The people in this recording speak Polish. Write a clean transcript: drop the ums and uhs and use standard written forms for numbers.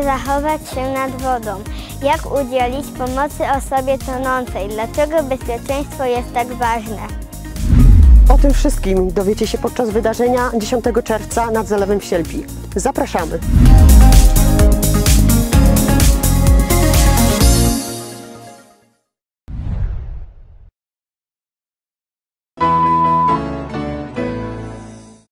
zachować się nad wodą? Jak udzielić pomocy osobie tonącej? Dlaczego bezpieczeństwo jest tak ważne? O tym wszystkim dowiecie się podczas wydarzenia 10 czerwca nad Zalewem Sielpi. Zapraszamy!